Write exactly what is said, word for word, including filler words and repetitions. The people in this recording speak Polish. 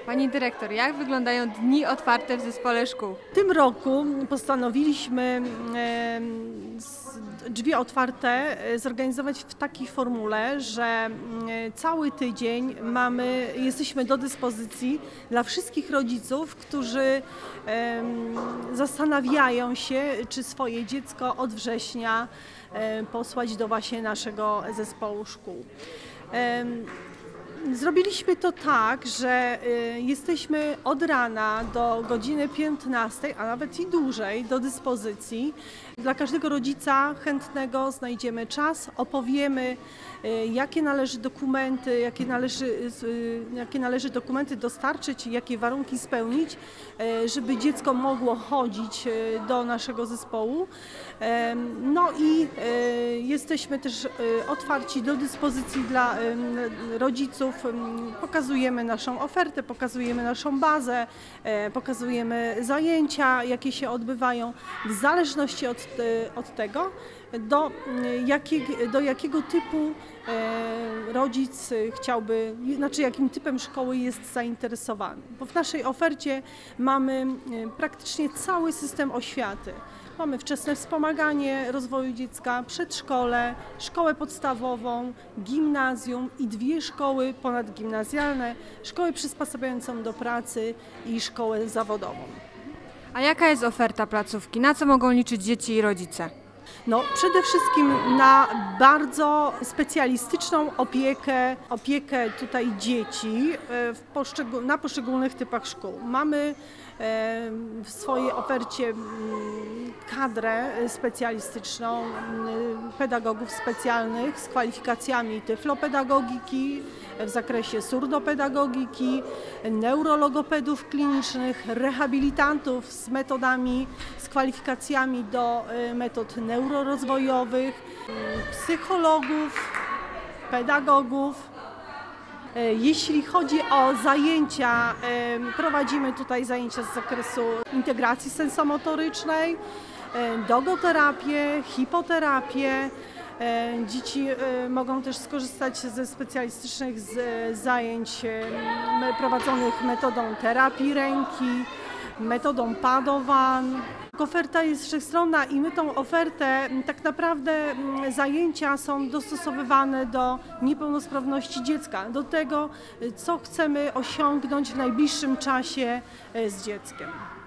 Pani dyrektor, jak wyglądają dni otwarte w zespole szkół? W tym roku postanowiliśmy e, z- drzwi otwarte e, zorganizować w takiej formule, że e, cały tydzień mamy, jesteśmy do dyspozycji dla wszystkich rodziców, którzy e, zastanawiają się, czy swoje dziecko od września e, posłać do właśnie naszego zespołu szkół. E, Zrobiliśmy to tak, że y, jesteśmy od rana do godziny piętnastej, a nawet i dłużej do dyspozycji. Dla każdego rodzica chętnego znajdziemy czas, opowiemy, y, jakie należy dokumenty, jakie należy, y, jakie należy dokumenty dostarczyć, jakie warunki spełnić, y, żeby dziecko mogło chodzić y, do naszego zespołu. Y, no i y, jesteśmy też y, otwarci do dyspozycji dla y, rodziców. Pokazujemy naszą ofertę, pokazujemy naszą bazę, pokazujemy zajęcia, jakie się odbywają. W zależności od, od tego, do, jakiego, do jakiego typu rodzic chciałby, znaczy jakim typem szkoły jest zainteresowany. Bo w naszej ofercie mamy praktycznie cały system oświaty. Mamy wczesne wspomaganie rozwoju dziecka, przedszkole, szkołę podstawową, gimnazjum i dwie szkoły ponadgimnazjalne, szkołę przysposabiającą do pracy i szkołę zawodową. A jaka jest oferta placówki? Na co mogą liczyć dzieci i rodzice? No, przede wszystkim na bardzo specjalistyczną opiekę, opiekę tutaj dzieci w poszczegól- na poszczególnych typach szkół. Mamy w swojej ofercie kadrę specjalistyczną pedagogów specjalnych z kwalifikacjami tyflopedagogiki, w zakresie surdopedagogiki, neurologopedów klinicznych, rehabilitantów z metodami, z kwalifikacjami do metod neurorozwojowych, psychologów, pedagogów. Jeśli chodzi o zajęcia, prowadzimy tutaj zajęcia z zakresu integracji sensomotorycznej, dogoterapię, hipoterapię. Dzieci mogą też skorzystać ze specjalistycznych zajęć prowadzonych metodą terapii ręki, metodą padowan. Oferta jest wszechstronna i my tą ofertę, tak naprawdę zajęcia są dostosowywane do niepełnosprawności dziecka, do tego, co chcemy osiągnąć w najbliższym czasie z dzieckiem.